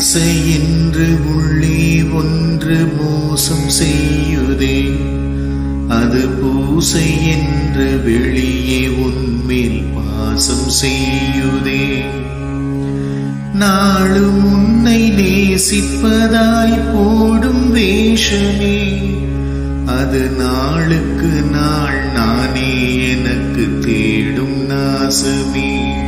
பூசை என்று உள்ளே ஒன்று மோசம் செய்யுதே, அது பூசை என்று வெளியே உன்மேல் பாசம் செய்யுதே. நாளும் உன்னை நேசிப்பதாய் போடும் வேஷமே, அது நாளுக்கு நாள் நானே எனக்கு தேடும் நாசமே.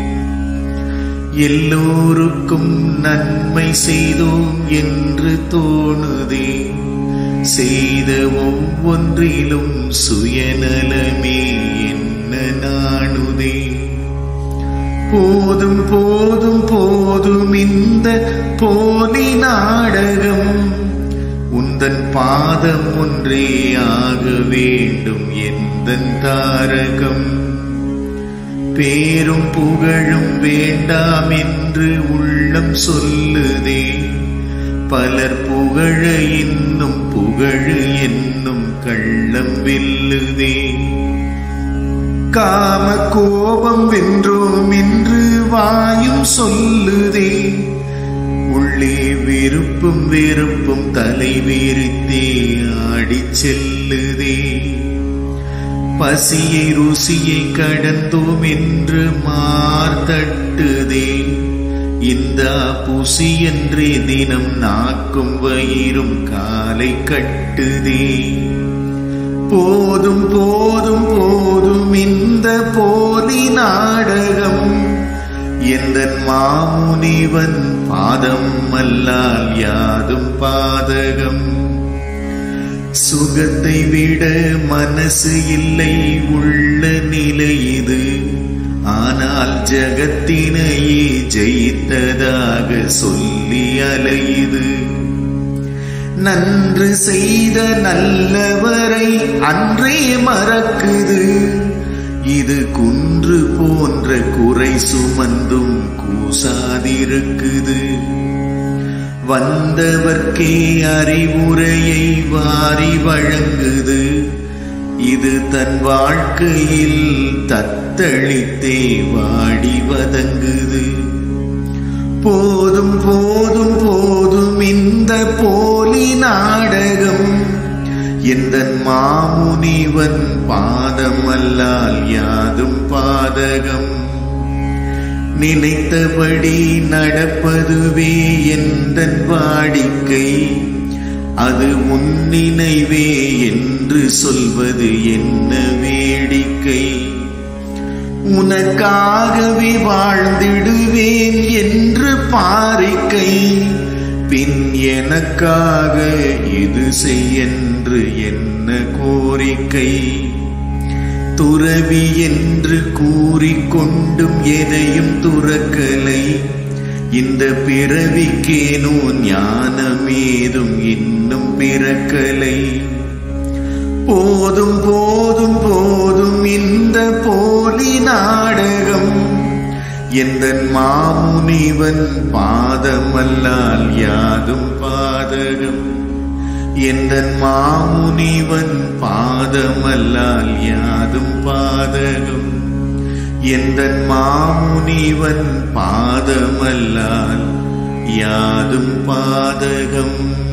எல்லோருக்கும் நன்மை செய்தோம் என்று தோணுதே, செய்த ஒவ்வொன்றிலும் சுயநலமே என்ன நாணுதே. போதும் போதும் போதும் இந்த போலி நாடகம், உந்தன் பாதம் ஒன்றே ஆக வேண்டும் எந்தன் தாரகம். பேரும் புகழும் வேண்டாம் என்று உள்ளம் சொல்லுதே, பலர் புகழ இன்னும் புகழு என்னும் கள்ளம் வெல்லுதே. காம கோபம் வென்றோம் என்று வாயும் சொல்லுதே, உள்ளே விருப்பும் வெறுப்பும் தலை விரித்தே ஆடிச் செல்லுதே. பசியை ருசியை கடந்தோம் என்று மார்த்தட்டுதே, இந்த புசி என்றே தினம் நாக்கும் வயிறும் காலை கட்டுதே. போதும் போதும் போதும் இந்த போலி நாடகம், எந்தன் மாமுனிவன் பாதம் அல்லால் யாதும் பாதகம். சுகத்தை விட மனசு இல்லை உள்ள நிலை இது, ஆனால் ஜகத்தினையே ஜெயித்ததாக சொல்லி அலையுது. நன்று செய்த நல்லவரை அன்றே மறக்குது, இது குன்று போன்ற குறை சுமந்தும் கூசாதிருக்குது. வந்தவர்க்கே அறிவுரையை வாரி வழங்குது, இது தன் வாழ்க்கையில் தத்தளித்தே வாடி வதங்குது. போதும் போதும் போதும் இந்த போலி நாடகம், எந்தன் மாமுனிவன் பாதம் அல்லால் யாதும் பாதகம். நினைத்தபடி நடப்பதுவே எந்தன் வாடிக்கை, அது உன் நினைவே என்று சொல்வது என்ன வேடிக்கை. உனக்காகவே வாழ்ந்திடுவேன் என்று பாரிக்கை, பின் எனக்காக இது செய்யென்று என்ன கோரிக்கை. துறவி என்று கூறிக்கொண்டும் எதையும் துறக்கலை, இந்த பிறவிக்கேனோ ஞானமேதும் இன்னும் பிறக்கலை. போதும் போதும் போதும் இந்த போலி நாடகம், எந்தன் மாமுனிவன் பாதமல்லால் யாதும் பாதகம். எந்தன் மாமுனிவன் பாதமல்லால் யாதும் பாதகம். எந்தன் மாமுனிவன் பாதமல்லால் யாதும் பாதகம்.